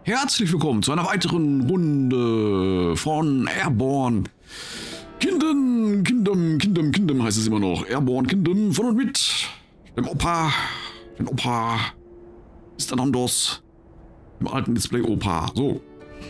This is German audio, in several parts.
Herzlich willkommen zu einer weiteren Runde von Airborne Kingdom heißt es immer noch. Airborne Kingdom von und mit dem Opa, Mr. Nandos, dem alten Display Opa. So.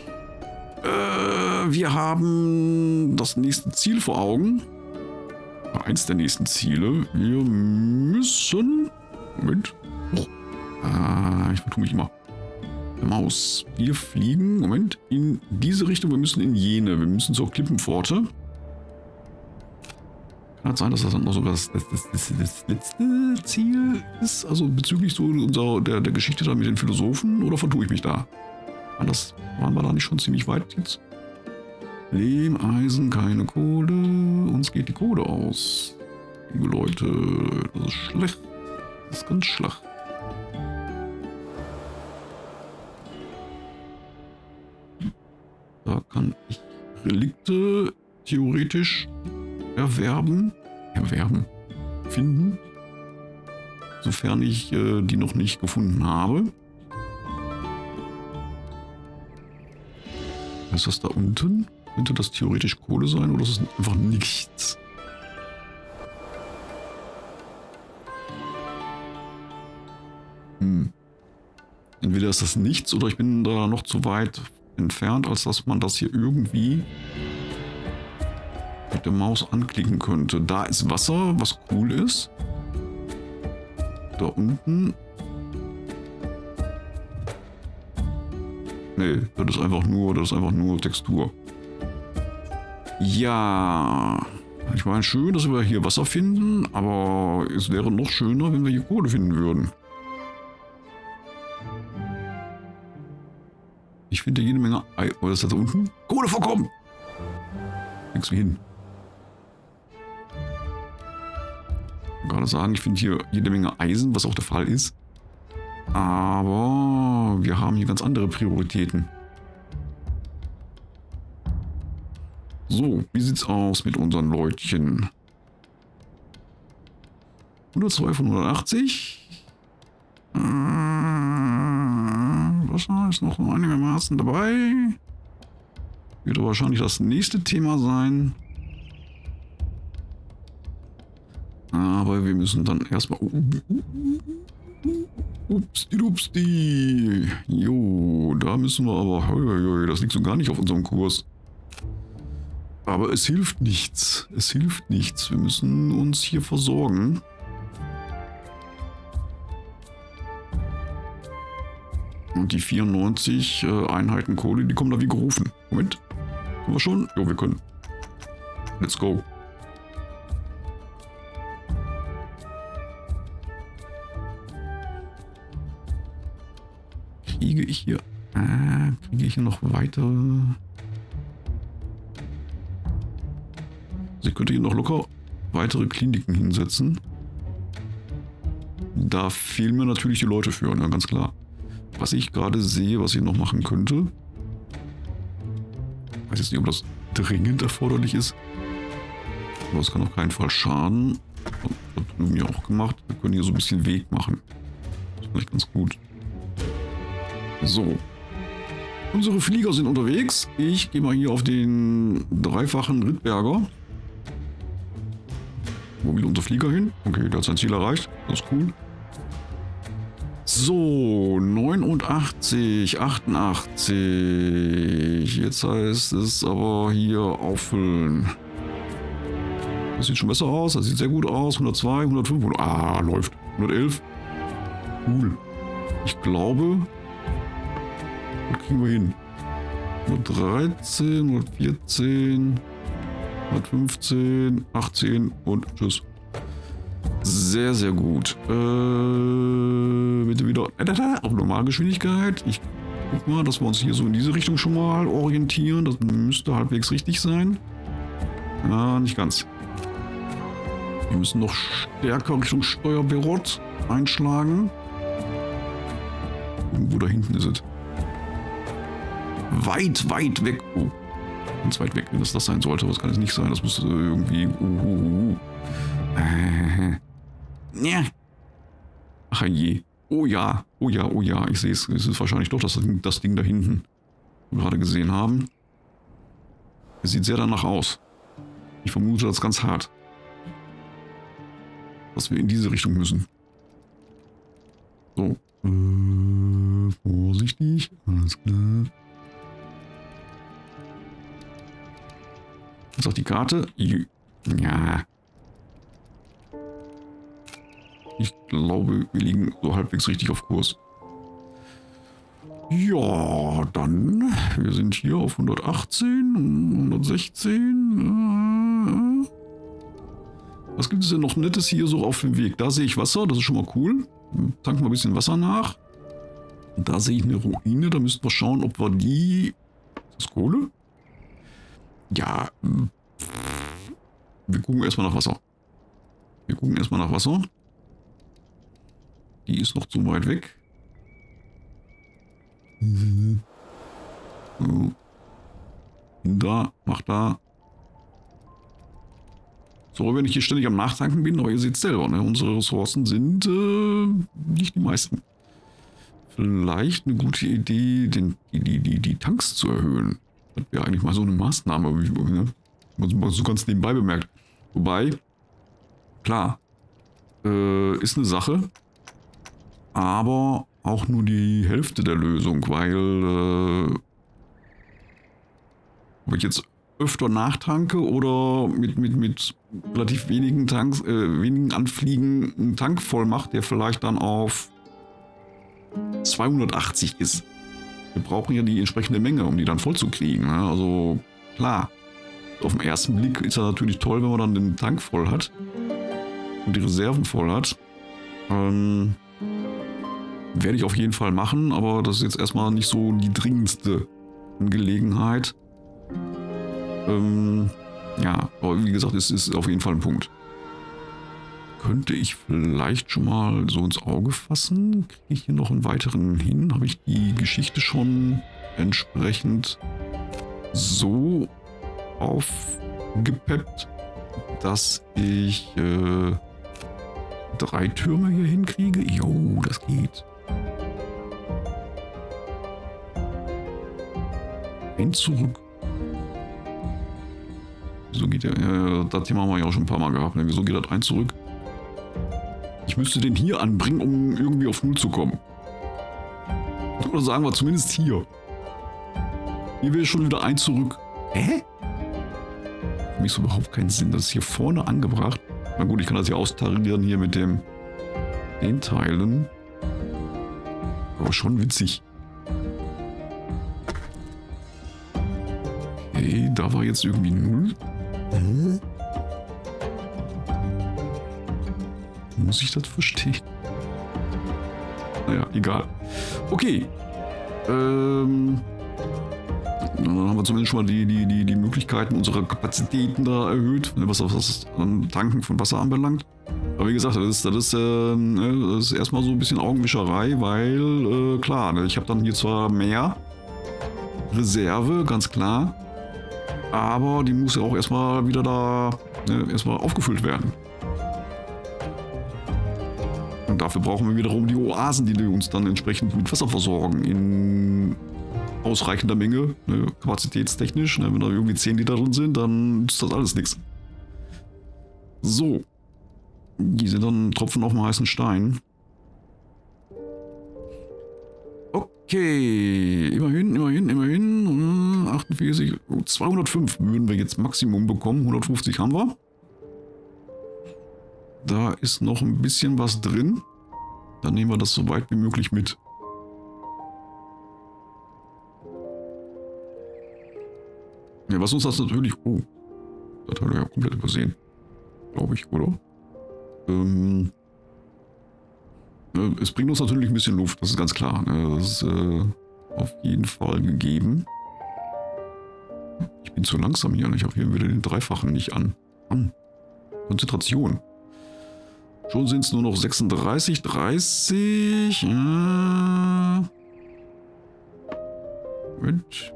Wir haben das nächste Ziel vor Augen. Eins der nächsten Ziele. Wir müssen... Moment. Oh. Ich vertue mich immer. Maus. Wir fliegen, Moment, in diese Richtung. Wir müssen in jene. Wir müssen zur Klippenpforte. Kann es sein, dass das dann noch sogar das letzte Ziel ist? Also bezüglich so der Geschichte da mit den Philosophen? Oder vertue ich mich da? Waren wir da nicht schon ziemlich weit jetzt? Lehm, Eisen, keine Kohle. Uns geht die Kohle aus. Liebe Leute, das ist schlecht. Das ist ganz schlecht. Da kann ich Relikte theoretisch finden, sofern ich die noch nicht gefunden habe. Ist das da unten? Könnte das theoretisch Kohle sein oder ist das einfach nichts? Entweder ist das nichts oder ich bin da noch zu weit entfernt, als dass man das hier irgendwie mit der Maus anklicken könnte. Da ist Wasser, was cool ist. Da unten. Nee, das ist einfach nur Textur. Ja. Ich meine, schön, dass wir hier Wasser finden, aber es wäre noch schöner, wenn wir hier Kohle finden würden. Ich finde jede Menge... Oh, das ist da unten? Kohle vorkommen! Nix wie hin. Ich kann gerade sagen, ich finde hier jede Menge Eisen, was auch der Fall ist. Aber wir haben hier ganz andere Prioritäten. So, wie sieht's aus mit unseren Leutchen? 102 von 180. Wasser ist noch einigermaßen dabei. Wird wahrscheinlich das nächste Thema sein. Aber wir müssen dann erstmal... Upsti. Jo, da müssen wir aber... Das liegt so gar nicht auf unserem Kurs. Aber es hilft nichts. Es hilft nichts. Wir müssen uns hier versorgen. Und die 94 Einheiten Kohle, die kommen da wie gerufen. Moment. Können wir schon? Jo, wir können. Let's go. Kriege ich hier noch weitere... Also ich könnte hier noch locker weitere Kliniken hinsetzen. Da fehlen mir natürlich die Leute für, ja, ganz klar. Was ich gerade sehe, was ich noch machen könnte. Ich weiß jetzt nicht, ob das dringend erforderlich ist. Aber es kann auf keinen Fall schaden. Das haben wir auch gemacht. Wir können hier so ein bisschen Weg machen. Das ist vielleicht ganz gut. So. Unsere Flieger sind unterwegs. Ich gehe mal hier auf den dreifachen Rittberger. Wo will unser Flieger hin? Okay, der hat sein Ziel erreicht. Das ist cool. So, 89, 88. Jetzt heißt es aber hier auffüllen. Das sieht schon besser aus. Das sieht sehr gut aus. 102, 105. Ah, läuft. 111. Cool. Ich glaube, das kriegen wir hin. 113, 114, 115, 18 und tschüss. Sehr, sehr gut. Bitte wieder auf Normalgeschwindigkeit. Ich guck mal, dass wir uns hier so in diese Richtung schon mal orientieren. Das müsste halbwegs richtig sein. Ja, nicht ganz. Wir müssen noch stärker Richtung Steuerbürot einschlagen. Irgendwo da hinten ist es. Weit, weit weg. Oh, ganz weit weg, wenn das sein sollte. Was kann es nicht sein? Das müsste irgendwie... Ja. Ach je. Oh ja, oh ja, oh ja, ich sehe es. Es ist wahrscheinlich doch das Ding da hinten, was wir gerade gesehen haben. Es sieht sehr danach aus. Ich vermute das ganz hart, dass wir in diese Richtung müssen. So. Vorsichtig, alles klar. Was sagt die Karte? Ja. Ich glaube, wir liegen so halbwegs richtig auf Kurs. Ja, dann. Wir sind hier auf 118, 116. Was gibt es denn noch Nettes hier so auf dem Weg? Da sehe ich Wasser, das ist schon mal cool. Tanken wir ein bisschen Wasser nach. Und da sehe ich eine Ruine, da müssten wir schauen, ob wir die... Ist das Kohle? Ja. Wir gucken erstmal nach Wasser. Die ist noch zu weit weg. So. Da, mach da. So, wenn ich hier ständig am Nachtanken bin, aber ihr seht selber, ne? Unsere Ressourcen sind nicht die meisten. Vielleicht eine gute Idee, die Tanks zu erhöhen. Das wäre eigentlich mal so eine Maßnahme, ne? So ganz nebenbei bemerkt. Wobei, klar, ist eine Sache, aber auch nur die Hälfte der Lösung, weil ob ich jetzt öfter nachtanke oder mit relativ wenigen Tanks, wenigen Anfliegen einen Tank voll macht, der vielleicht dann auf 280 ist. Wir brauchen ja die entsprechende Menge, um die dann voll zu kriegen. Ne? Also klar, auf den ersten Blick ist das natürlich toll, wenn man dann den Tank voll hat und die Reserven voll hat. Werde ich auf jeden Fall machen, aber das ist jetzt erstmal nicht so die dringendste Angelegenheit. Ja, aber wie gesagt, es ist auf jeden Fall ein Punkt. Könnte ich vielleicht schon mal so ins Auge fassen? Kriege ich hier noch einen weiteren hin? Habe ich die Geschichte schon entsprechend so aufgepeppt, dass ich 3 Türme hier hinkriege? Jo, das geht. Ein zurück. Wieso geht der? Das Thema haben wir ja auch schon ein paar Mal gehabt. Ne? Wieso geht das ein zurück? Ich müsste den hier anbringen, um irgendwie auf 0 zu kommen. Oder sagen wir zumindest hier. Hier wäre schon wieder ein zurück. Hä? Für mich so überhaupt keinen Sinn. Das ist hier vorne angebracht. Na gut, ich kann das hier austarieren hier mit den Teilen. Aber schon witzig. Okay, da war jetzt irgendwie 0. Muss ich das verstehen? Naja, egal. Okay. Dann haben wir zumindest schon mal die Möglichkeiten unserer Kapazitäten da erhöht, was das Tanken von Wasser anbelangt. Aber wie gesagt, das ist erstmal so ein bisschen Augenwischerei, weil, klar, ne, ich habe dann hier zwar mehr Reserve, ganz klar, aber die muss ja auch erstmal wieder da, ne, erstmal aufgefüllt werden. Und dafür brauchen wir wiederum die Oasen, die uns dann entsprechend mit Wasser versorgen in ausreichender Menge, ne, kapazitätstechnisch. Ne, wenn da irgendwie 10 Liter drin sind, dann ist das alles nichts. So. Die sind dann Tropfen auf dem heißen Stein. Okay. Immerhin. 48. 205 würden wir jetzt Maximum bekommen. 150 haben wir. Da ist noch ein bisschen was drin. Dann nehmen wir das so weit wie möglich mit. Ja, was uns das natürlich... Oh, das haben wir ja komplett übersehen. Glaube ich, oder? Es bringt uns natürlich ein bisschen Luft, das ist ganz klar. Das ist auf jeden Fall gegeben. Ich bin zu langsam hier. Ich habe hier wieder den Dreifachen nicht an. Konzentration. Schon sind es nur noch 36, 30. Moment.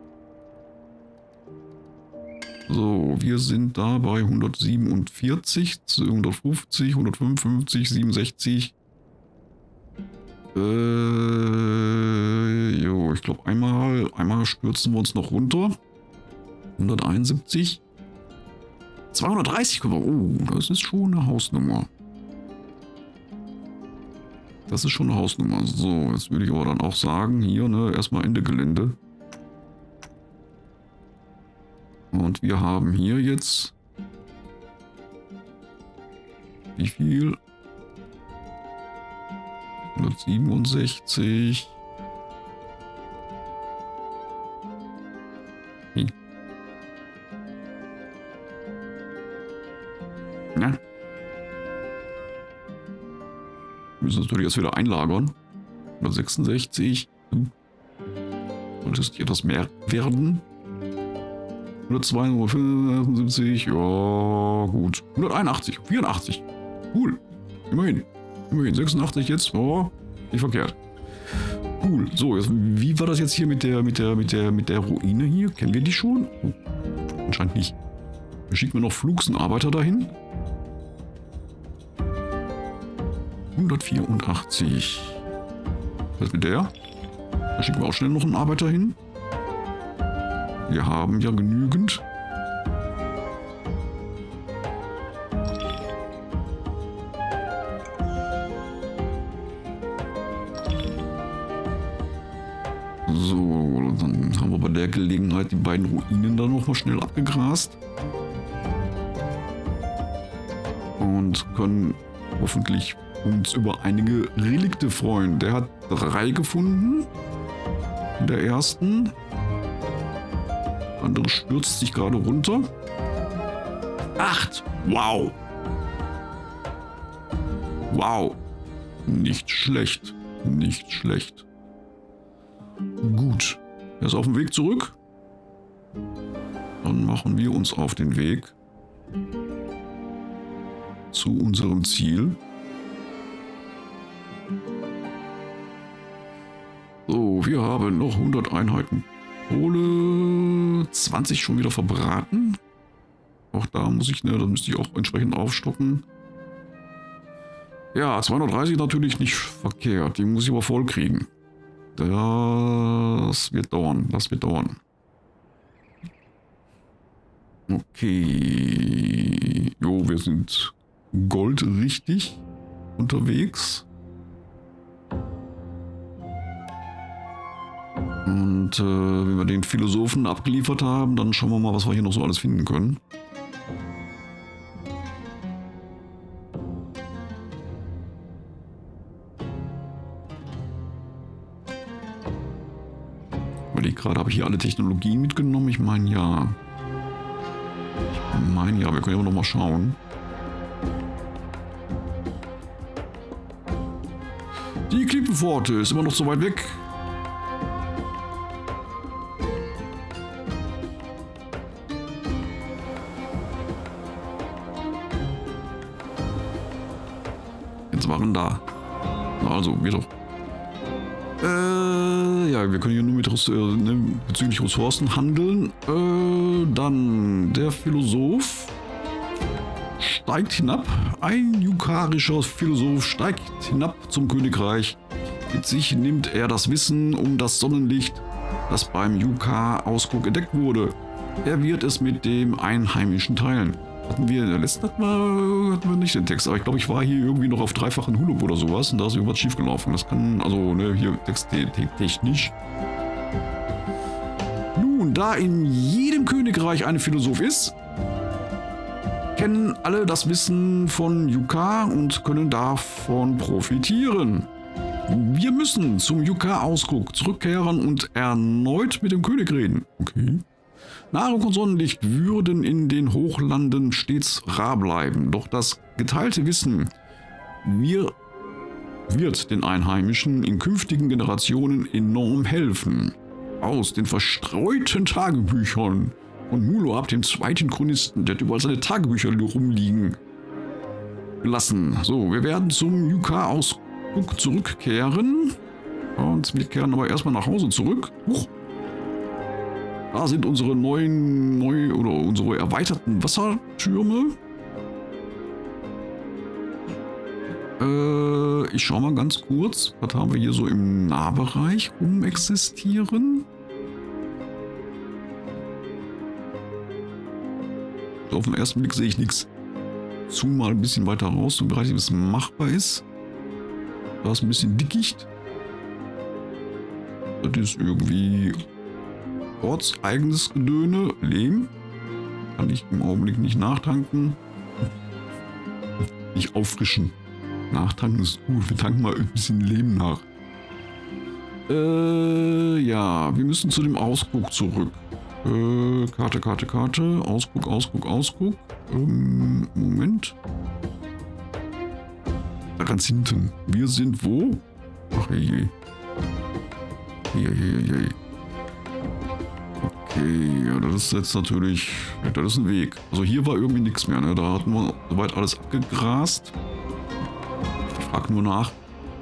So, wir sind da bei 147, 150, 155, 67. Jo, ich glaube einmal stürzen wir uns noch runter. 171. 230 können wir. Oh, das ist schon eine Hausnummer. Das ist schon eine Hausnummer. So, jetzt würde ich aber dann auch sagen, hier, ne, erstmal Ende Gelände. Und wir haben hier jetzt... Wie viel? 167. Ja. Wir müssen natürlich erst wieder einlagern. 166. Sollte es etwas mehr werden? 102, 175. Ja, gut. 181, 84. Cool. Immerhin. 86 jetzt. Oh, nicht verkehrt. Cool. So, jetzt, wie war das jetzt hier mit der Ruine hier? Kennen wir die schon? Oh, anscheinend nicht. Wir schicken noch flugs einen Arbeiter dahin. 184. Was ist mit der? Da schicken wir auch schnell noch einen Arbeiter hin. Wir haben ja genügend. So, dann haben wir bei der Gelegenheit die beiden Ruinen dann noch mal schnell abgegrast. Und können hoffentlich uns über einige Relikte freuen. Der hat 3 gefunden. In der ersten. Der andere stürzt sich gerade runter. 8! Wow! Wow! Nicht schlecht. Nicht schlecht. Gut. Er ist auf dem Weg zurück. Dann machen wir uns auf den Weg zu unserem Ziel. So, wir haben noch 100 Einheiten Kohle, 20 schon wieder verbraten. Auch da muss ich, ne, da müsste ich auch entsprechend aufstocken. Ja, 230 natürlich nicht verkehrt, die muss ich aber voll kriegen. Das wird dauern, das wird dauern. Okay, jo, wir sind goldrichtig unterwegs. Und wenn wir den Philosophen abgeliefert haben, dann schauen wir mal, was wir hier noch so alles finden können. Weil gerade habe ich hier alle Technologien mitgenommen. Ich meine ja. Wir können ja noch mal schauen. Die Klippenpforte ist immer noch so weit weg. Jetzt waren da. Also, wir doch. Ja, wir können hier nur mit bezüglich Ressourcen handeln. Dann der Philosoph steigt hinab. Ein jukarischer Philosoph steigt hinab zum Königreich. Mit sich nimmt er das Wissen um das Sonnenlicht, das beim Yukar-Ausguck entdeckt wurde. Er wird es mit dem Einheimischen teilen. Hatten wir in der letzten hatten wir nicht den Text, aber ich glaube, ich war hier irgendwie noch auf dreifachen Hulub oder sowas und da ist irgendwas schief gelaufen. Das kann, also, ne, hier texttechnisch. Nun, da in jedem Königreich ein Philosoph ist, kennen alle das Wissen von Yukar und können davon profitieren. Wir müssen zum Yukar-Ausguck zurückkehren und erneut mit dem König reden. Okay. Nahrung und Sonnenlicht würden in den Hochlanden stets rar bleiben, doch das geteilte Wissen wird den Einheimischen in künftigen Generationen enorm helfen. Aus den verstreuten Tagebüchern von Muloab, dem zweiten Chronisten, der hat überall seine Tagebücher rumliegen gelassen. So, wir werden zum Yukar-Ausguck zurückkehren und wir kehren aber erstmal nach Hause zurück. Huch. Da sind unsere unsere erweiterten Wassertürme. Ich schaue mal ganz kurz, was haben wir hier so im Nahbereich existieren. Auf den ersten Blick sehe ich nichts. Zoom mal ein bisschen weiter raus, so bereit, wie es machbar ist. Da ist ein bisschen Dickicht. Das ist irgendwie ortseigenes Gedöne. Lehm. Kann ich im Augenblick nicht nachtanken. Nicht auffrischen. Nachtanken ist gut. Wir tanken mal ein bisschen Lehm nach. Ja, wir müssen zu dem Ausguck zurück. Karte. Ausguck. Moment. Da ganz hinten. Wir sind wo? Ach je. Hier. Okay, ja, das ist jetzt natürlich... Das ist ein Weg. Also hier war irgendwie nichts mehr, ne? Da hatten wir soweit alles abgegrast. Ich frage nur nach.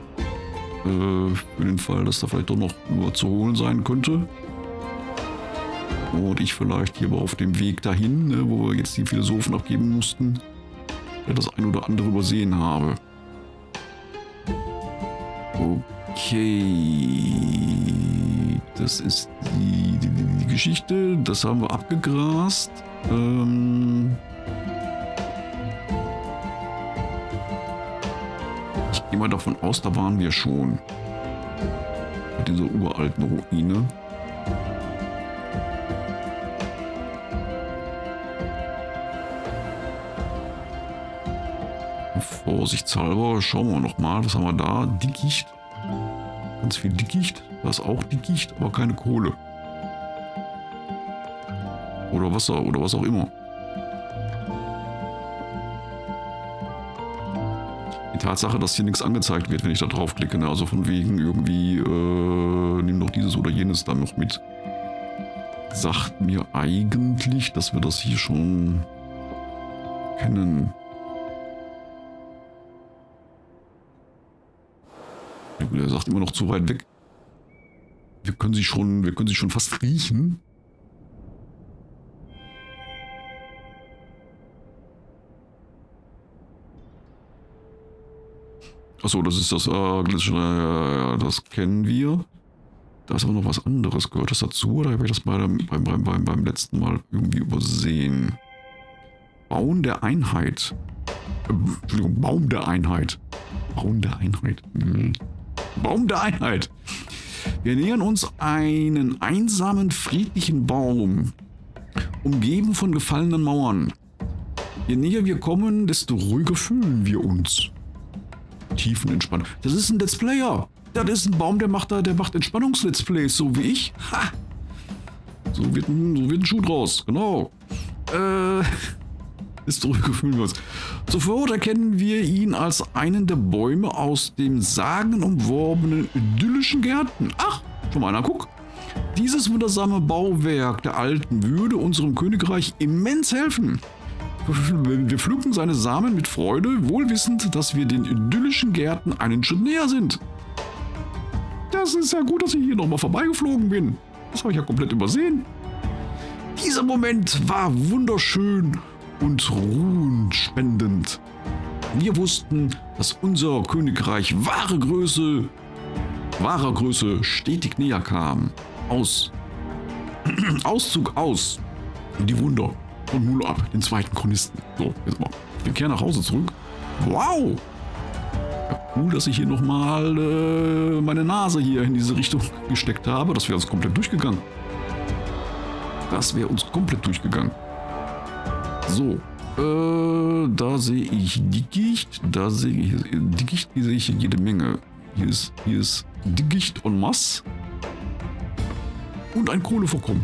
Für den Fall, dass da vielleicht doch noch nur zu holen sein könnte. Und ich vielleicht hier aber auf dem Weg dahin, ne, wo wir jetzt die Philosophen abgeben mussten, das ein oder andere übersehen habe. Okay. Das ist die Geschichte. Das haben wir abgegrast. Ich gehe mal davon aus, da waren wir schon. Mit dieser uralten Ruine. Vorsichtshalber schauen wir noch mal, was haben wir da? Dickicht. Ganz viel Dickicht. Da ist auch Dickicht, aber keine Kohle. Oder Wasser oder was auch immer. Die Tatsache, dass hier nichts angezeigt wird, wenn ich da draufklicke, ne? Also von wegen irgendwie, nimm doch dieses oder jenes dann noch mit, sagt mir eigentlich, dass wir das hier schon kennen. Er sagt immer noch zu weit weg. Wir können sie schon fast riechen. Achso, das ist das das kennen wir. Da ist aber noch was anderes. Gehört das dazu oder habe ich das beim letzten Mal irgendwie übersehen? Bauen der Einheit. Entschuldigung, Baum der Einheit. Baum der Einheit. Baum der Einheit. Wir nähern uns einen einsamen, friedlichen Baum, umgeben von gefallenen Mauern. Je näher wir kommen, desto ruhiger fühlen wir uns. Tiefenentspannung. Das ist ein Let's Player. Das ist ein Baum, der macht Entspannungs-Let's Plays, so wie ich. Ha! So wird ein Schuh draus. Genau. Ist ruhiger fühlen wir uns. Sofort erkennen wir ihn als einen der Bäume aus dem sagenumworbenen idyllischen Gärten. Ach, schon mal einer, guck. Dieses wundersame Bauwerk der Alten würde unserem Königreich immens helfen. Wir pflücken seine Samen mit Freude, wohlwissend, dass wir den idyllischen Gärten einen Schritt näher sind. Das ist ja gut, dass ich hier nochmal vorbeigeflogen bin. Das habe ich ja komplett übersehen. Dieser Moment war wunderschön und ruhenspendend. Wir wussten, dass unser Königreich wahrer Größe stetig näher kam. Auszug aus. Die Wunder von Mulab, den zweiten Chronisten. So, jetzt mal den Kehr nach Hause zurück. Wow! Ja, cool, dass ich hier nochmal meine Nase hier in diese Richtung gesteckt habe. Das wäre uns komplett durchgegangen. So, da sehe ich Dickicht, hier sehe ich jede Menge. Hier ist Dickicht en masse und ein Kohlevorkommen.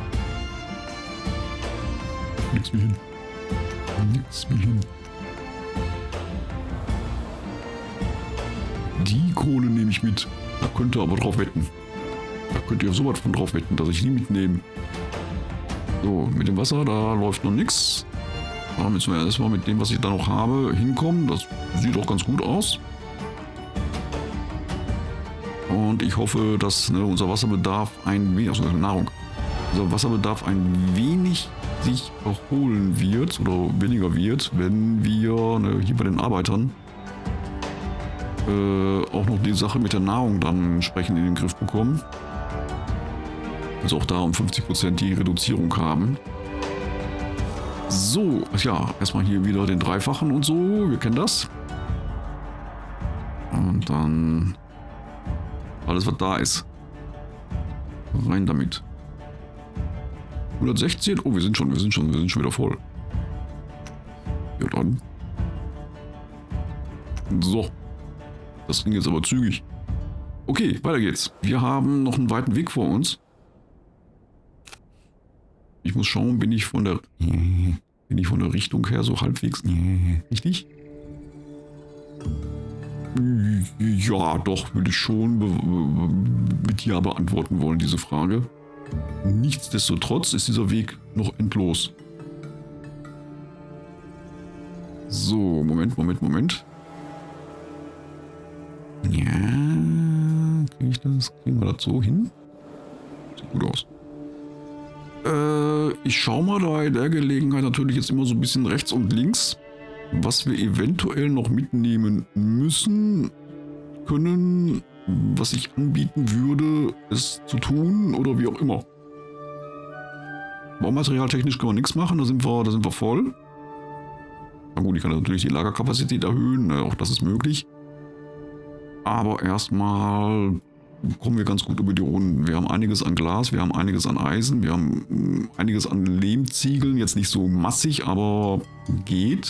Nichts mehr hin. Die Kohle nehme ich mit. Da könnt ihr aber drauf wetten. Da könnt ihr so was von drauf wetten, dass ich die mitnehme. So, mit dem Wasser, da läuft noch nichts. Da müssen wir erstmal mit dem, was ich da noch habe, hinkommen. Das sieht auch ganz gut aus. Und ich hoffe, dass unser Wasserbedarf ein wenig, also Nahrung, unser Wasserbedarf ein wenig sich erholen wird oder weniger wird, wenn wir hier bei den Arbeitern auch noch die Sache mit der Nahrung dann entsprechend in den Griff bekommen. Also auch da um 50% die Reduzierung haben. So, ja, erstmal hier wieder den Dreifachen und so, wir kennen das. Und dann alles, was da ist. Rein damit. 116, oh, wir sind schon wieder voll. Ja, dann. So. Das ging jetzt aber zügig. Okay, weiter geht's. Wir haben noch einen weiten Weg vor uns. Ich muss schauen, bin ich von der Richtung her so halbwegs richtig? Ja, doch, würde ich schon mit Ja beantworten wollen, diese Frage. Nichtsdestotrotz ist dieser Weg noch endlos. So, Moment. Ja, kriegen wir das so hin? Sieht gut aus. Ich schaue mal bei der Gelegenheit natürlich jetzt immer so ein bisschen rechts und links, was wir eventuell noch mitnehmen müssen, können, was ich anbieten würde, es zu tun oder wie auch immer. Baumaterialtechnisch können wir nichts machen, da sind wir voll. Na gut, ich kann natürlich die Lagerkapazität erhöhen, auch das ist möglich. Aber erstmal kommen wir ganz gut über die Runden. Wir haben einiges an Glas, wir haben einiges an Eisen, wir haben einiges an Lehmziegeln. Jetzt nicht so massig, aber geht.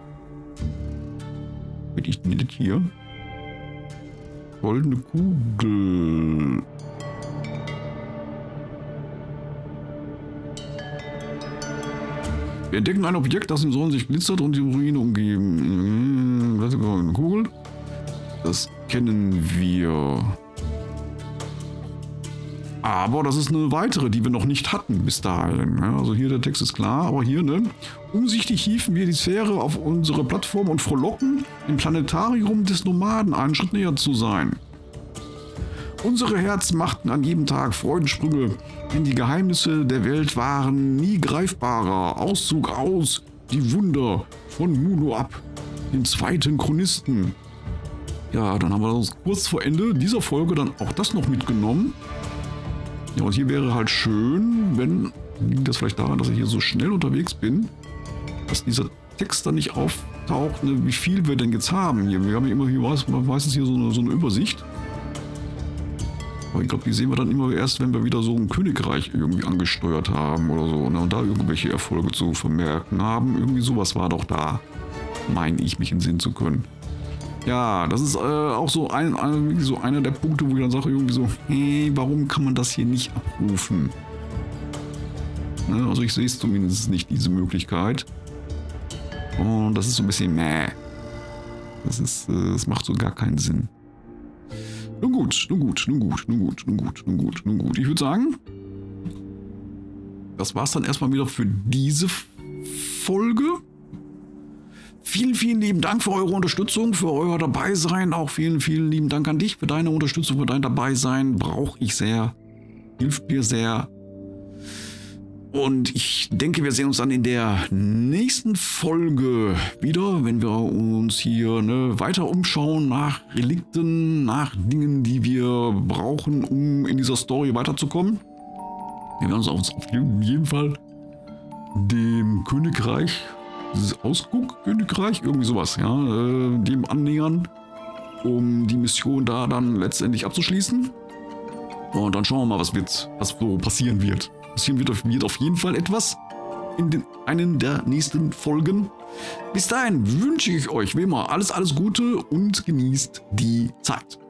Bin ich nicht hier? Goldene Kugel. Wir entdecken ein Objekt, das im Sonnenlicht glitzert und die Ruine umgeben. Eine Kugel. Das kennen wir. Aber das ist eine weitere, die wir noch nicht hatten bis dahin. Ja, also hier der Text ist klar, aber hier, ne? Umsichtig hieven wir die Sphäre auf unsere Plattform und frohlocken, im Planetarium des Nomaden einen Schritt näher zu sein. Unsere Herzen machten an jedem Tag Freudensprünge, denn die Geheimnisse der Welt waren nie greifbarer. Auszug aus, die Wunder von Muno ab, dem zweiten Chronisten. Ja, dann haben wir uns kurz vor Ende dieser Folge dann auch das noch mitgenommen. Ja, und hier wäre halt schön, wenn, liegt das vielleicht daran, dass ich hier so schnell unterwegs bin, dass dieser Text dann nicht auftaucht, ne, wie viel wir denn jetzt haben. Hier, wir haben ja immer hier meistens hier so eine Übersicht. Aber ich glaube, die sehen wir dann immer erst, wenn wir wieder so ein Königreich irgendwie angesteuert haben oder so. Ne, und da irgendwelche Erfolge zu vermerken haben. Irgendwie sowas war doch da, meine ich, mich entsinnen zu können. Ja, das ist auch so einer der Punkte, wo ich dann sage irgendwie so, hey, warum kann man das hier nicht abrufen? Ne, also ich sehe es zumindest nicht, diese Möglichkeit. Und das ist so ein bisschen meh. Das macht so gar keinen Sinn. Nun gut. Ich würde sagen, das war's dann erstmal wieder für diese Folge. Vielen, vielen lieben Dank für eure Unterstützung, für euer Dabeisein. Auch vielen, vielen lieben Dank an dich für deine Unterstützung, für dein Dabeisein. Brauche ich sehr. Hilft mir sehr. Und ich denke, wir sehen uns dann in der nächsten Folge wieder, wenn wir uns hier weiter umschauen nach Relikten, nach Dingen, die wir brauchen, um in dieser Story weiterzukommen. Wir werden uns auf jeden Fall dem Königreich, dieses Ausguck-Königreich, irgendwie sowas, ja, dem annähern, um die Mission da dann letztendlich abzuschließen. Und dann schauen wir mal, was so passieren wird. Passieren wird auf jeden Fall etwas in einen der nächsten Folgen. Bis dahin wünsche ich euch wie immer alles Gute und genießt die Zeit.